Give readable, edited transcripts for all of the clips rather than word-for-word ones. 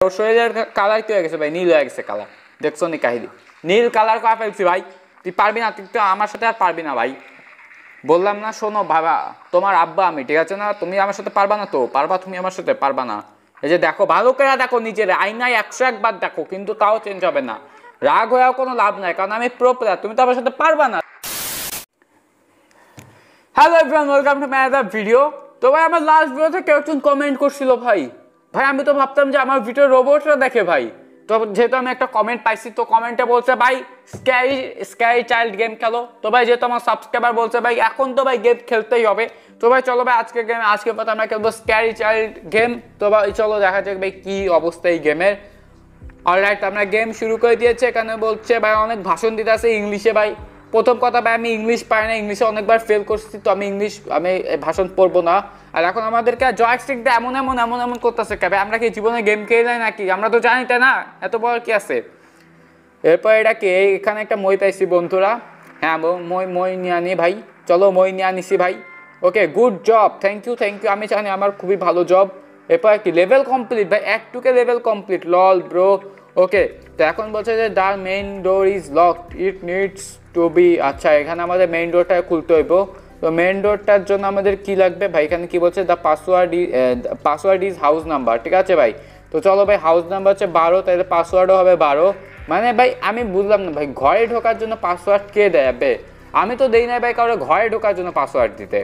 শরীরের কালার কি হয়ে গেছে ভাই, নীল হয়ে গেছে কালার, দেখছো নি কাহিনী, নীল কালার করে ফেলছি ভাই। তুই পারবি না, তুই তো আমার সাথে আর পারবি না ভাই, বললাম না। শোনো বাবা, তোমার আব্বা আমি, ঠিক আছে না? তুমি আমার সাথে পারবা না তো, পারবা তুমি আমার সাথে, পারবা না। এই যে দেখো, ভালো করে দেখো নিজের আয়নায় 101 বার দেখো, কিন্তু তাও চেঞ্জ হবে না। রাগ হয়েও কোনো লাভ নাই, কারণ আমি প্রো প্লেয়ার, তুমি তো আমার সাথে পারবা না। Hello everyone, welcome to my other video. তো ভাই আমার লাস্ট ভিডিওতে কেউ একজন কমেন্ট করছিল ভাই, আমি তো ভাবতাম যে আমার ভিডিও রোবটরা দেখে ভাই। তো যেহেতু আমি একটা কমেন্ট পাইছি, তো কমেন্টে বলছে ভাই স্ক্যারি চাইল্ড গেম খেলো। তো ভাই যেহেতু আমার সাবস্ক্রাইবার বলছে ভাই এখন তো ভাই গেম খেলতেই হবে, তো ভাই চলো ভাই আজকে পথে আমরা খেলবো স্ক্যারি চাইল্ড গেম। তো ভাই চলো দেখা যাক ভাই কি অবস্থা এই গেমের। অলরাইট, আমরা গেম শুরু করে দিয়েছে। এখানে বলছে ভাই অনেক ভাষণ দিতে আছে ইংলিশে ভাই। প্রথম কথা ভাই, আমি ইংলিশ পাই না, ইংলিশে অনেকবার ফেল করছি, তো আমি ভাষণ পড়বো না। আর এখন আমাদেরকে জয়স্টিক দিয়ে এমন এমন এমন এমন করতেছে ভাই, আমরা কি জীবনে গেম খেলাই নাকি? আমরা তো জানি তাই না, এত বড় কি আছে। এরপর এটা কি, এখানে একটা মই পাইছি বন্ধুরা। হ্যাঁ মই নিয়ে আনি ভাই, চলো মই নিয়ে আনিছি ভাই। Okay, good job, thank you. আমি জানি আমার খুবই ভালো জব। এরপর কি লেভেল কমপ্লিট ভাই, একটুকে level complete, lol bro. Okay, তো এখন বলছে যে the main door is locked, it needs to be. আচ্ছা, এখানে আমাদের মেইন ডোরটা খুলতে হইব। তো মেইন ডোরটার জন্য আমাদের কি লাগবে ভাই? এখানে কি বলছে, the password is house number, ঠিক আছে ভাই। তো চলো ভাই, হাউস নাম্বার হচ্ছে 12, তাহলে পাসওয়ার্ডও হবে 12। মানে ভাই আমি বুঝলাম না ভাই, ঘরে ঢোকার জন্য পাসওয়ার্ড কে দেয় বে? আমি তো দেই না ভাই কারো ঘরে ঢোকার জন্য পাসওয়ার্ড দিতে।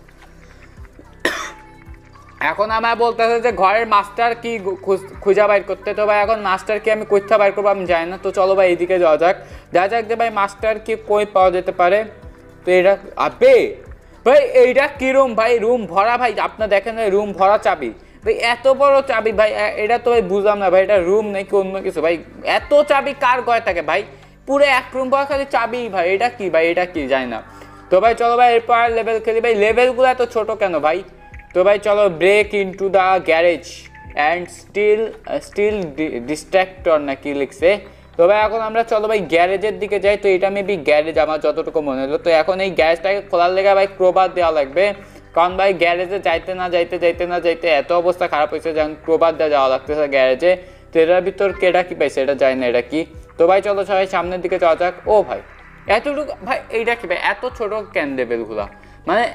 এখন আমার বলতেছে যে ঘরের মাস্টার কি খুঁজা বাইর করতে। তো ভাই এখন মাস্টার কি আমি কোথা বাইর করবো আমি জানি না। তো চলো ভাই এইদিকে যাওয়া যাক যে ভাই মাস্টার কি কই পাওয়া যেতে পারে। তো এটা আবে ভাই, এইটা কি রুম ভাই? রুম ভরা ভাই, আপনার দেখেন রুম ভরা চাবি ভাই, এত বড় চাবি ভাই। এটা তো ভাই বুঝলাম না ভাই, এটা রুম নাকি অন্য কিছু ভাই? এত চাবি কার ঘরে থাকে ভাই? পুরো এক রুম ভরা খালি চাবি ভাই, এটা কি ভাই? এটা কি জানি না। তো ভাই চলো ভাই এরপর লেভেল খেলি ভাই। লেভেলগুলো এত ছোট কেন ভাই? তো ভাই চলো, break into the garage and steal distractor না কি লিখছে। তো ভাই এখন আমরা চলো ভাই গ্যারেজের দিকে যাই। তো এটা মেবি গ্যারেজ আমার যতটুকু মনে হলো। তো এখন এই গ্যারেজটাকে খোলার লেগে ভাই ক্রোবার দেওয়া লাগবে, কারণ ভাই গ্যারেজে যাইতে না যাইতে এত অবস্থা খারাপ হয়েছে, যেমন ক্রোবার দেওয়া যাওয়া লাগতেছে গ্যারেজে। তো এটার ভিতর কেটা কি পাইছে এটা জানি না, এটা কি। তো ভাই চলো সবাই সামনের দিকে যাওয়া যাক। ও ভাই এতটুকু ভাই, এইটা কি ভাই? এত ছোট ক্যান লেভেলগুলো, মানে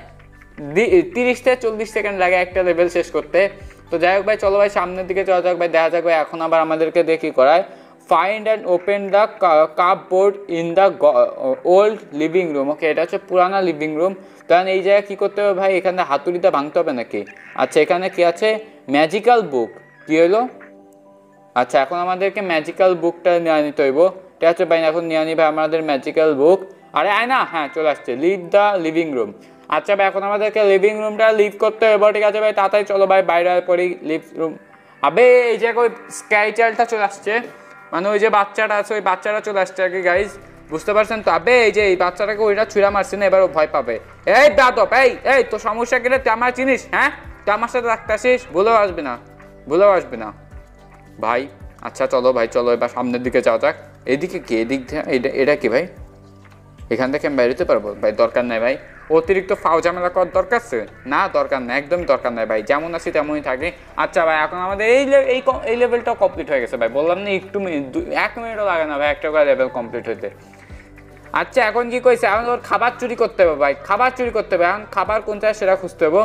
30 থেকে 40 সেকেন্ড লাগে একটা লেভেল শেষ করতে। তো যাই হোক ভাই চলো ভাই সামনের দিকে যাওয়া যাক ভাই, দেখা যাক ভাই এখন আবার আমাদেরকে দেখি করায়। Find and open the cupboard in the old living room. Okay, এটা হচ্ছে পুরানা লিভিং রুম। কারণ এই জায়গায় কী করতে হবে ভাই? এখানে হাতুড়িতে ভাঙতে হবে নাকি? আচ্ছা, এখানে কি আছে? Magical book. কি হলো? আচ্ছা, এখন আমাদেরকে ম্যাজিক্যাল বুকটা নিয়ে নিতে হইব। ঠিক আছে ভাই, এখন নিয়ে নিবে আমাদের ম্যাজিক্যাল বুক। আরে আয় না, হ্যাঁ চলে আসছে, লিভ দ্য লিভিং রুম। আচ্ছা ভাই, এখন আমাদেরকে লিভিং রুমটা লিভ করতে হবে। ঠিক আছে ভাই, তাড়াতাড়ি চলো ভাই বাইরে পড়ি লিভ রুম। আবে এই যে ওই স্ক্যারি চাইল্ডটা চলে আসছে, মানে ওই যে বাচ্চাটা আছে, ওই বাচ্চাটা চলে আসছে আর কি গাইজ, বুঝতে পারছেন তো? আবে এই যে এই বাচ্চাটাকে ওইটা ছুঁড়া মারছে না, এবার ও ভয় পাবে। এই দাদব, এই তো সমস্যা গেলে তুই আমার চিনিস? হ্যাঁ, তুই আমার সাথে রাখতে আসিস, ভুলেও আসবে না ভাই। আচ্ছা চলো ভাই, চলো এবার সামনের দিকে যাওয়া যাক। এদিকে কি? এদিক এটা কি ভাই? এখান থেকে আমি বেরোতে পারবো ভাই? দরকার নাই ভাই, অতিরিক্ত ফাও ঝামেলা করার দরকার আছে না, দরকার নাই, একদমই দরকার নাই ভাই, যেমন আছি তেমনই থাকি। আচ্ছা ভাই, এখন আমাদের এই লেভেলটাও কমপ্লিট হয়ে গেছে ভাই, বললাম না একটু 1 মিনিটও লাগে না ভাই একটা করে লেভেল কমপ্লিট হইতে। আচ্ছা এখন কি কইছে? এখন ওর খাবার চুরি করতে হবে ভাই, খাবার চুরি করতে হবে। এখন খাবার কোন জায়গায় সেটা খুঁজতে হবে।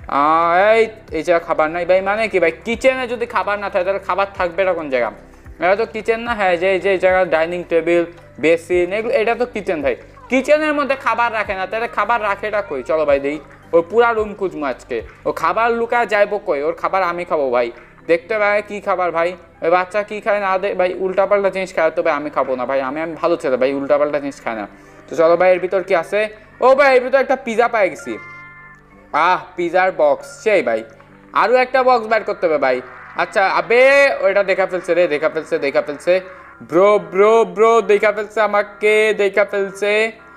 এই জায়গা খাবার নাই ভাই, মানে কি ভাই? কিচেনে যদি খাবার না থাকে তাহলে খাবার থাকবে না কোন জায়গা? এটা তো কিচেন না। হ্যাঁ, যে এই জায়গা ডাইনিং টেবিল, বেসিন, এগুলো এটা তো কিচেন ভাই। কিচেনের মধ্যে খাবার রাখে না, তাহলে খাবার রাখেটা কই? চলো ভাই দেই, ওর পুরা রুম খুঁজবো আজকে। ও খাবার লুকায় যাইবো কই? ওর খাবার আমি খাবো ভাই, দেখতে ভাই কি খাবার ভাই। ওই বাচ্চা কি খায় না দে ভাই, উল্টাপাল্টা জিনিস খায় তো ভাই আমি খাবো না ভাই, আমি ভালো ছেলে ভাই, উল্টাপাল্টা জিনিস খায় না। তো চলো ভাই, এর ভিতর কি আছে? ও ভাই এর ভিতর একটা পিজা পাই গেছি। পিজার বক্স, সেই ভাই আরও একটা বক্স বাইর করতে হবে ভাই। আচ্ছা আবে ওইটা দেখা ফেলছে রে, দেখা ফেলছে ব্রো দেখা ফেলছে, আমাকে দেখা ফেলছে।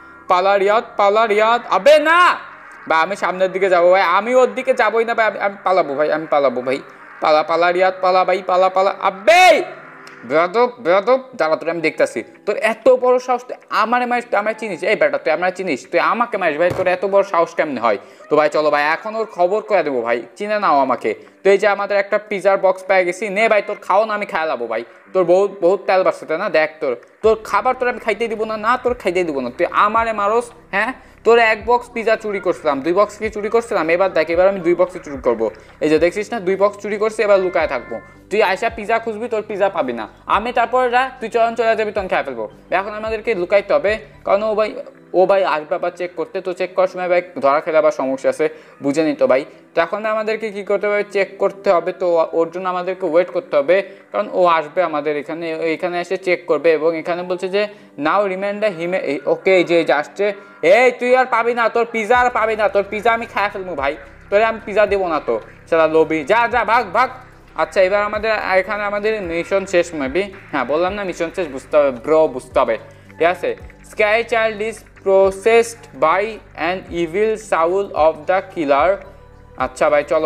পালারিয়াত আবে না ভাই, আমি সামনের দিকে যাবো ভাই, আমি ওর দিকে যাবোই না ভাই, আমি পালাবো ভাই, পালারিয়াত পালা ভাই, পালা আবে বেয়াদব দাঁড়া, তোর আমি দেখতেছি। তোর এত বড় সাহস, তুই আমার চিনিস? এই বেটা তুই আমার চিনিস? তুই আমাকে মারিস ভাই? তোর এত বড় সাহস কেমনে হয়? তো ভাই চলো ভাই, এখন ওর খবর করে দেবো ভাই, চিনে নাও আমাকে। তো এই যে আমাদের একটা পিজার বক্স পেয়ে গেছি, নে ভাই তোর খাও না, আমি খেলাবো ভাই, তোর বহুত বহুত তেল বাড়ছে তাই না, দেখ তোর তোর খাবার তোর আমি খাইতে দিব না, না তোর খাইতে দিব না, তুই আমারে মারস, হ্যাঁ তোর এক বক্স পিজা চুরি করছিলাম, 2 বক্স কি চুরি করছিলাম, এবার দেখ এবার আমি 2 বক্সে চুরি করবো, এই যে দেখছিস না 2 বক্স চুরি করছি, এবার লুকায় থাকবো, তুই আয়সা পিজা খুঁজবি, তোর পিজা পাবি না, আমি তারপর তুই চলে যাবি, তখন খেয়ে ফেলবো। এখন আমাদেরকে লুকাইতে হবে, কারণ ও ভাই আসবে আবার চেক করতে, তো চেক করার সময় ভাই ধরা খেলে আবার সমস্যা আছে, বুঝে নিত ভাই। তো এখন আমাদেরকে কী করতে হবে, চেক করতে হবে, তো ওর জন্য আমাদেরকে ওয়েট করতে হবে, কারণ ও আসবে আমাদের এখানে এসে চেক করবে, এবং এখানে বলছে যে নাও রিমাইন্ডার হিমে, ওকে এই যে আসছে, এই তুই আর পাবি না, তোর পিজা আর পাবি না, তোর পিজা আমি খাই ফেলবো ভাই, তোরে আমি পিজা দেবো না, তো সেটা লোভি, যা যা ভাগ ভাগ। আচ্ছা এবার এখানে আমাদের মিশন শেষ মেবি, হ্যাঁ বললাম না মিশন শেষ, বুঝতে হবে ব্রো, বুঝতে হবে, ঠিক আছে। Sky child is possessed by an evil soul of the killer. আচ্ছা ভাই চলো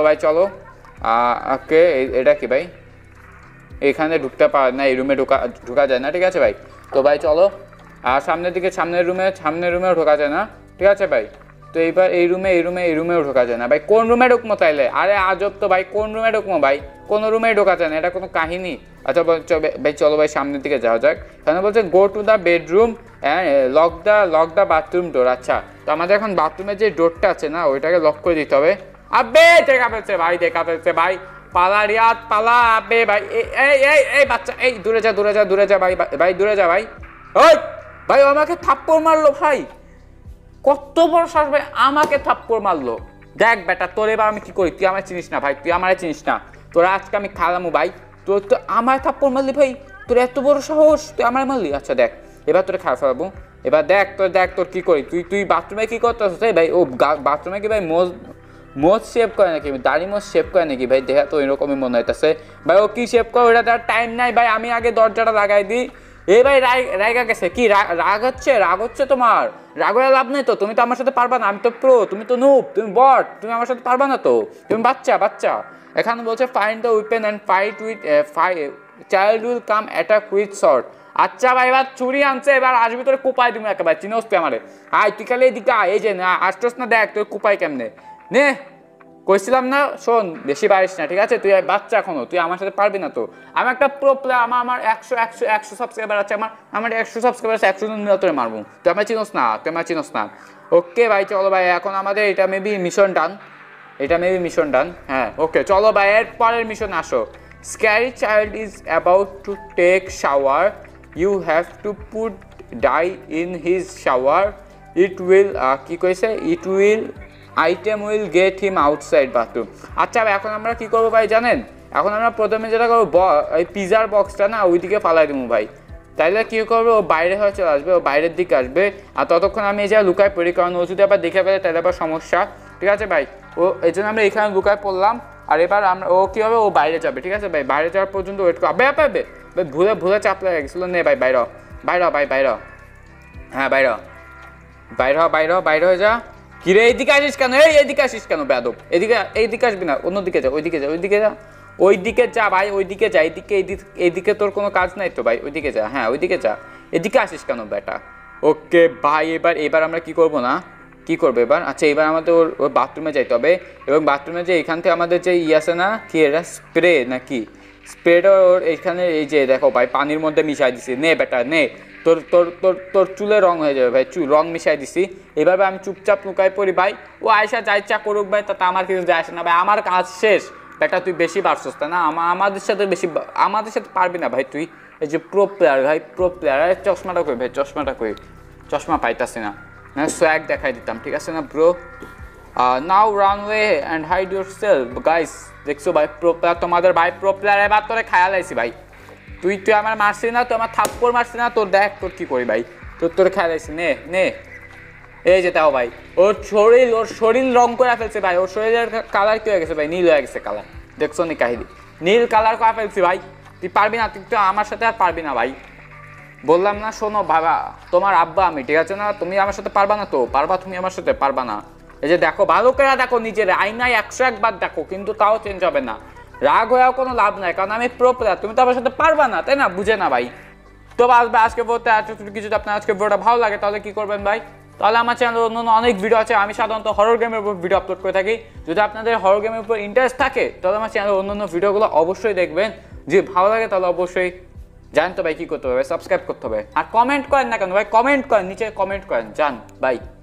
ওকে এটা কি ভাই, এখানে ঢুকতে পারে না, এই রুমে ঢোকা যায় না, ঠিক আছে ভাই। তো ভাই চলো, আর সামনের রুমেও ঢোকা যায় না, ঠিক আছে ভাই। তো এইবার এই রুমেও ঢোকা যায় না ভাই, কোন রুমে ঢুকবো তাইলে, আরে আজব তো ভাই, কোন রুমে ঢুকবো ভাই, কোনো রুমেই ঢোকা যায় না, এটা কোনো কাহিনী। আচ্ছা ভাই চলো ভাই সামনের দিকে যাওয়া যাক, এখানে বলছে go to the bedroom and lock the bathroom door. আচ্ছা তো আমাদের এখন বাথরুমের যে ডোরটা আছে না, ওইটাকে লক করে দিতে হবে। আবে দেখা ফেলছে ভাই, পালা রিয়াদ পালা, আবে ভাই এই বাচ্চা, এই দূরে যা ভাই দূরে যা ভাই, ওই ভাই আমাকে থাপ্পড় মারলো ভাই, কত বড় সাহস ভাই, আমাকে থাপ্পড় মারলো। দেখ বেটা তোর এবার আমি কি করি, তুই আমার চিনিস না ভাই, তুই আমারে চিনিস না, তোরা আজকে আমি খালামু ভাই, তোর তো আমার থাপ্পড় মারলি ভাই, তোর এত বড় সাহস, তুই আমার মারলি। আচ্ছা দেখ এবার তোরে খাওয়া ফেলাবো, এবার দেখ তোর কি করি, তুই বাথরুমে কি করতেছ ভাই, ও বাথরুমে কি ভাই মোজ শেভ করে নাকি, দাড়ি মোজ শেভ করে নাকি ভাই, দেখা তো এরকমই মনে হইতেছে ভাই, ও কি শেভ করে ওটা তার টাইম নাই ভাই, আমি আগে দরজাটা লাগাই দিই। এই ভাই রাগা গেছে কি, রাগ হচ্ছে তোমার, রাগ হয়ে লাভ নেই তো, তুমি তো আমার সাথে পারবা না, আমি তো প্রো, তুমি তো নুব, তুমি বট, তুমি আমার সাথে পারবা না তো, তুমি বাচ্চা। এখানে বলছে find the weapon and fight with child will come attack with short. আচ্ছা ভাই এবার ছুরি আনছে, এবার আসবি তোর কুপাই তুমি একেবারে, চিনোস তুই আমারে, আয় তুই খালি এদিকে এই যে না আসছোস না, দেখ তোর কুপাই কেমনে নে, কইছিলাম না শোন বেশি পারিস না, ঠিক আছে, তুই বাচ্চা এখনো, তুই আমার সাথে পারবি না তো, আমি একটা প্রো প্লেয়ার, আমার 100 সাবস্ক্রাইবার আছে, আমার 100 সাবস্ক্রাইবার আছে, 100 জন মিলে তোরে মারবো, তুই আমার চিনোস না। ওকে ভাই চলো ভাই, এখন আমাদের এটা মেবি মিশন ডান, হ্যাঁ ওকে চলো ভাই এর পরের মিশন আসো। Scary child is about to take shower, you have to put dye in his shower, item will get him outside bathroom. আচ্ছা ভাই এখন আমরা কি করবো ভাই জানেন, এখন আমরা প্রথমে যেটা করবো, এই পিজার বক্সটা না ওইদিকে ফালাই দেবো ভাই, তাইলে কী করবে, ও বাইরে হয়ে চলে আসবে, ও বাইরের দিকে আসবে, আর ততক্ষণ আমি এই জায়গায় লুকায় পড়ি, কারণ ও যদি আবার দেখে ফেলে তাহলে আবার সমস্যা, ঠিক আছে ভাই। ও এই জন্য আমরা এখানে লুকায় পড়লাম, আর এবার ও কী হবে, ও বাইরে যাবে, ঠিক আছে ভাই, বাইরে যাওয়ার পর্যন্ত ওয়েট করবে। ভাই ভুলে চাপ লেগে গেছিলো, নে ভাই বাইর হ্যাঁ বাইর হয়ে যা। কিরে এইদিকে আসিস কেন বেয়াদব, এইদিকে আসবি না, অন্যদিকে যা, ওইদিকে যা ভাই, এইদিকে তোর কোনো কাজ নাই তো ভাই, ওইদিকে যা, হ্যাঁ ওইদিকে যা, এদিকে আসিস কেন বেটা। ওকে ভাই এবার আমরা কি করবো এবার, আচ্ছা এবার আমাদের ওর বাথরুমে যাইতে হবে, এবং বাথরুমে যে এখান থেকে আমাদের যে আছে না কি, এটা স্প্রে নাকি, স্প্রেটা ওর এইখানে এই যে দেখো ভাই পানির মধ্যে মিশাই দিছি, নে বেটা নে, তোর চুলে রং হয়ে যাবে ভাই, রং মিশাই দিছি। এভাবে আমি চুপচাপ লুকাই পড়ি ভাই, ও আয়সা যা ইচ্ছা করুক ভাই, তাতে আমার কিছু যায় আসে না ভাই, আমার কাজ শেষ। বেটা তুই বেশি পারছিস তাই না, আমাদের সাথে পারবি না ভাই, তুই এই যে প্রো প্লেয়ার ভাই, চশমাটা কই ভাই, চশমা পাইতাছি না, সোয়াগ দেখাই দিতাম, ঠিক আছে না bro. Now run away and hide your self guys, দেখছো ভাই প্রো প্লেয়ার, তোমাদের ভাই প্রো প্লেয়ার, এবার তোরে খায়াল আইছি ভাই, তুই আমার মারছিস না, তুই আমার থাপ্পড় মারছিস না, তোর দেখ তোর কি করি ভাই, তোর খেয়াল আইছি, নে এই যে তাও ভাই, ওর শরীর রং করে ফেলছে ভাই, ওর শরীরের কালার কি হয়ে গেছে ভাই, নীল হয়ে গেছে কালার, দেখছো নি কাহিনী, নীল কালার করে ফেলছি ভাই, তুই পারবি না, তুই তো আমার সাথে আর পারবি না ভাই, বললাম না শোনো বাবা, তোমার আব্বা আমি, ঠিক আছে না, তুমি আমার সাথে পারবা না তো, তুমি আমার সাথে পারবা না, এই যে দেখো ভালো করে দেখো, নিজের আয়নায় 101 বার দেখো, কিন্তু তাও চেঞ্জ হবে না, রাগ হয়েও কোনো লাভ নাই, কারণ আমি প্রো প্লেয়ার, তুমি তো আমার সাথে পারবা না তাই না, বুঝে না ভাই। তো আজকে বলতে কিছু, আপনার আজকে ভিডিওটা ভালো লাগে তাহলে কি করবেন ভাই, তাহলে আমার চ্যানেলে অন্য অনেক ভিডিও আছে, আমি সাধারণত হরর গেমের উপর ভিডিও আপলোড করে থাকি। যদি আপনাদের হরর গেমের উপর ইন্টারেস্ট থাকে তাহলে আমার চ্যানেলের অন্য ভিডিওগুলো অবশ্যই দেখবেন। যদি ভালো লাগে তাহলে অবশ্যই জানতে ভাই কী করতে হবে, সাবস্ক্রাইব করতে হবে। আর কমেন্ট করেন না কেন ভাই, কমেন্ট করেন, নিচে কমেন্ট করেন, জান বাই।